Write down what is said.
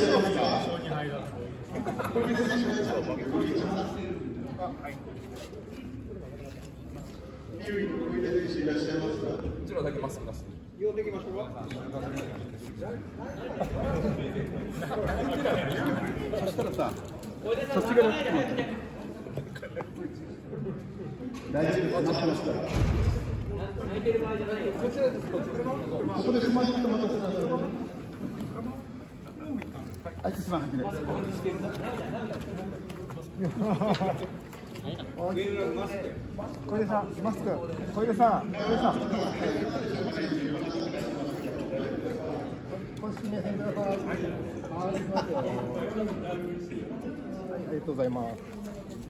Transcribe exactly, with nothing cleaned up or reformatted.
ちらだけマスク出して。用できましょうか。そしたらさ、そっち側に来てもらって。大丈夫、待ちますから。こちらです。ここでスマホとまたつながる。あいつスマホ入ってないです。小出さん、マスク。小出さん、小出さん。公式目線ください。はい、ありがとうございます。